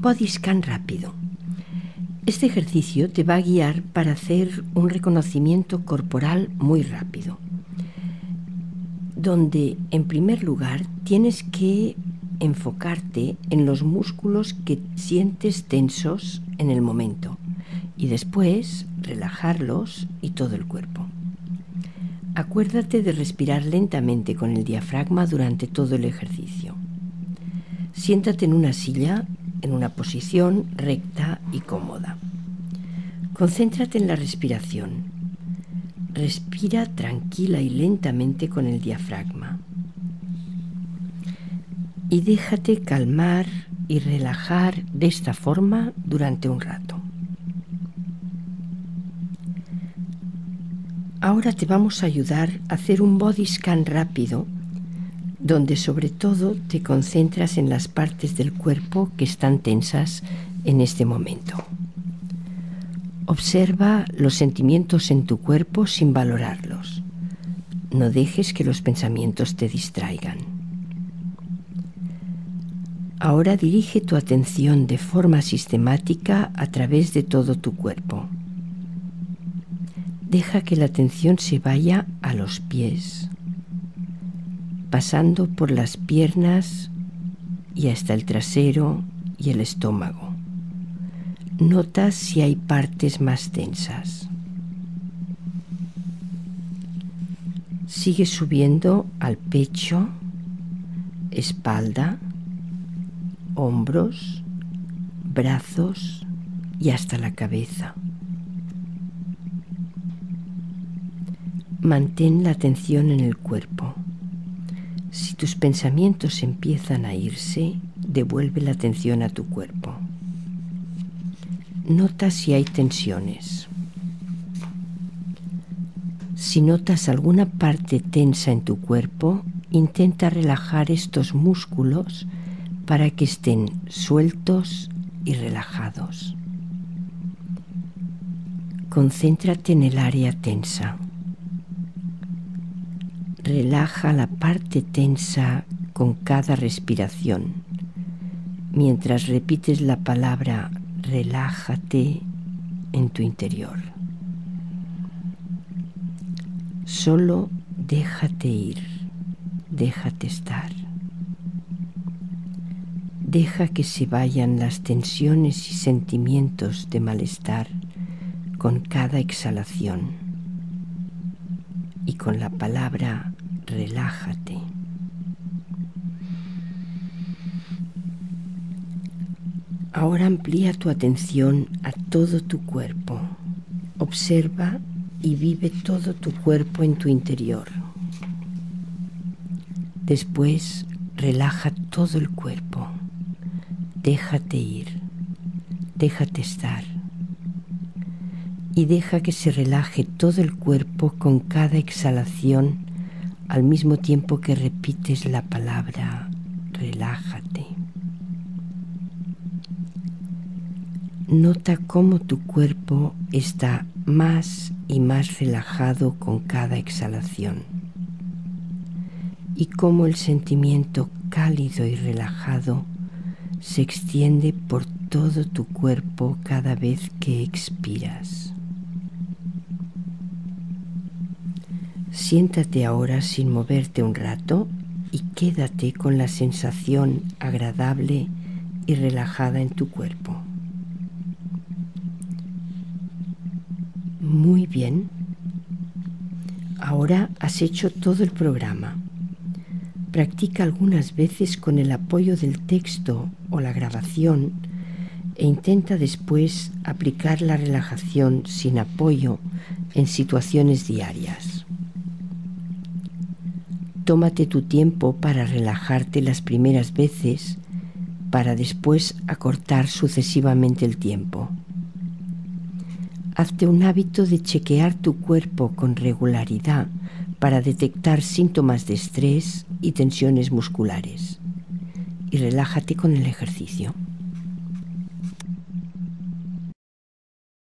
Body Scan rápido. Este ejercicio te va a guiar para hacer un reconocimiento corporal muy rápido, donde en primer lugar tienes que enfocarte en los músculos que sientes tensos en el momento y después relajarlos y todo el cuerpo. Acuérdate de respirar lentamente con el diafragma durante todo el ejercicio. Siéntate en una silla, en una posición recta y cómoda. Concéntrate en la respiración. Respira tranquila y lentamente con el diafragma. Y déjate calmar y relajar de esta forma durante un rato. Ahora te vamos a ayudar a hacer un body scan rápido, donde sobre todo te concentras en las partes del cuerpo que están tensas en este momento. Observa los sentimientos en tu cuerpo sin valorarlos. No dejes que los pensamientos te distraigan. Ahora dirige tu atención de forma sistemática a través de todo tu cuerpo. Deja que la atención se vaya a los pies, pasando por las piernas y hasta el trasero y el estómago. Nota si hay partes más tensas. Sigue subiendo al pecho, espalda, hombros, brazos y hasta la cabeza. Mantén la atención en el cuerpo. Si tus pensamientos empiezan a irse, devuelve la atención a tu cuerpo. Nota si hay tensiones. Si notas alguna parte tensa en tu cuerpo, intenta relajar estos músculos para que estén sueltos y relajados. Concéntrate en el área tensa. Relaja la parte tensa con cada respiración, mientras repites la palabra relájate en tu interior. Solo déjate ir, déjate estar. Deja que se vayan las tensiones y sentimientos de malestar con cada exhalación y con la palabra relájate. Ahora amplía tu atención a todo tu cuerpo. Observa y vive todo tu cuerpo en tu interior. Después relaja todo el cuerpo. Déjate ir, déjate estar. Y deja que se relaje todo el cuerpo con cada exhalación, al mismo tiempo que repites la palabra relájate. Nota cómo tu cuerpo está más y más relajado con cada exhalación y cómo el sentimiento cálido y relajado se extiende por todo tu cuerpo cada vez que expiras. Siéntate ahora sin moverte un rato y quédate con la sensación agradable y relajada en tu cuerpo. Muy bien. Ahora has hecho todo el programa. Practica algunas veces con el apoyo del texto o la grabación e intenta después aplicar la relajación sin apoyo en situaciones diarias. Tómate tu tiempo para relajarte las primeras veces, para después acortar sucesivamente el tiempo. Hazte un hábito de chequear tu cuerpo con regularidad para detectar síntomas de estrés y tensiones musculares. Y relájate con el ejercicio.